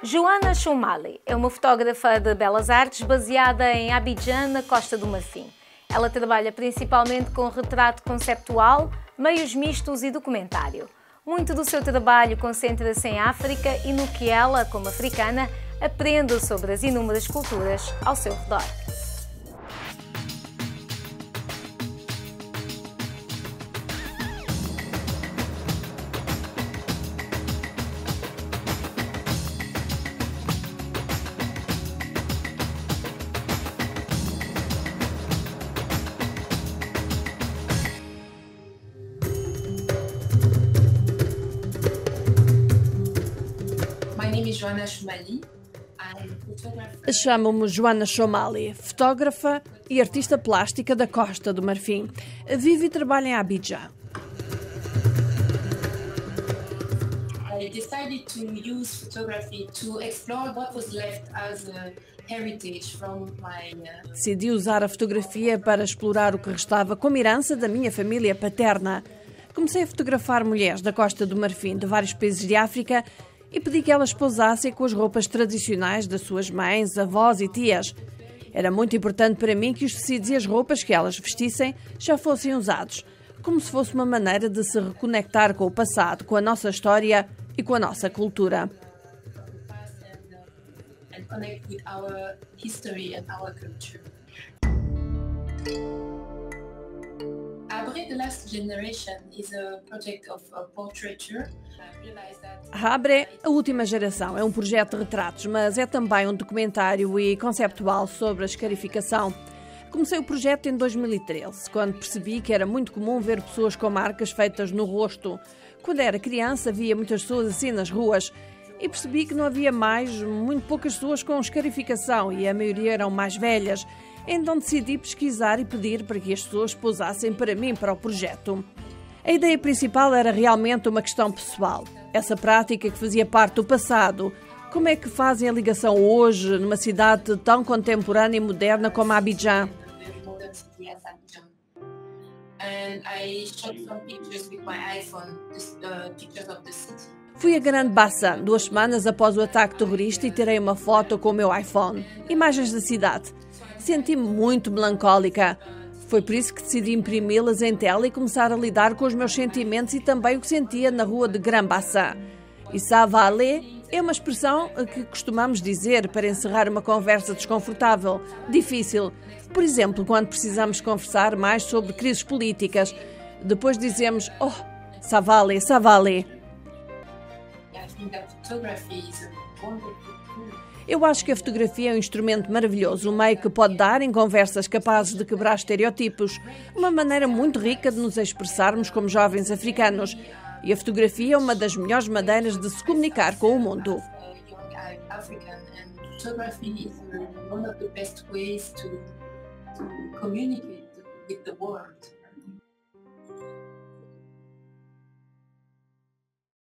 Joana Choumali é uma fotógrafa de belas artes baseada em Abidjan, na Costa do Marfim. Ela trabalha principalmente com retrato conceptual, meios mistos e documentário. Muito do seu trabalho concentra-se em África e no que ela, como africana, aprende sobre as inúmeras culturas ao seu redor. Chamo-me Joana Choumali, fotógrafa e artista plástica da Costa do Marfim. Vivo e trabalho em Abidjan. I decided to use photography to explore what was left as a heritage from my Decidi usar a fotografia para explorar o que restava como herança da minha família paterna. Comecei a fotografar mulheres da Costa do Marfim de vários países de África e pedi que elas pousassem com as roupas tradicionais das suas mães, avós e tias. Era muito importante para mim que os tecidos e as roupas que elas vestissem já fossem usados, como se fosse uma maneira de se reconectar com o passado, com a nossa história e com a nossa cultura. and connect with our history and our culture. Abre the Last Generation is a project of portraiture. I realized that Abre, a última geração, é um projeto de retratos, mas é também um documentário e conceptual sobre a escarificação. Comecei o projeto em 2013, quando percebi que era muito comum ver pessoas com marcas feitas no rosto. Quando era criança, via muitas pessoas assim nas ruas e percebi que não havia muito poucas pessoas com escarificação e a maioria eram mais velhas. Então decidi pesquisar e pedir para que as pessoas pousassem para mim, para o projeto. A ideia principal era realmente uma questão pessoal. Essa prática que fazia parte do passado. Como é que fazem a ligação hoje, numa cidade tão contemporânea e moderna como Abidjan? very modern city as Abidjan. And I shot some pictures with my iPhone, pictures of the city. Fui a Grande Bassam 2 semanas após o ataque terrorista e tirei uma foto com o meu iPhone. Imagens da cidade. Senti-me muito melancólica. Foi por isso que decidi imprimi-las em tela e começar a lidar com os meus sentimentos e também o que sentia na rua de Grande Bassam. E ça va aller é uma expressão que costumamos dizer para encerrar uma conversa desconfortável, difícil. Por exemplo, quando precisamos conversar mais sobre crises políticas. Depois dizemos, oh, ça va aller, ça va aller. I think that photography is a wonderful tool. Eu acho que a fotografia é um instrumento maravilhoso, um meio que pode dar em conversas capazes de quebrar estereotipos, uma maneira muito rica de nos expressarmos como jovens africanos. E a fotografia é uma das melhores maneiras de se comunicar com o mundo. Young African, and photography is one of the best ways to communicate with the world.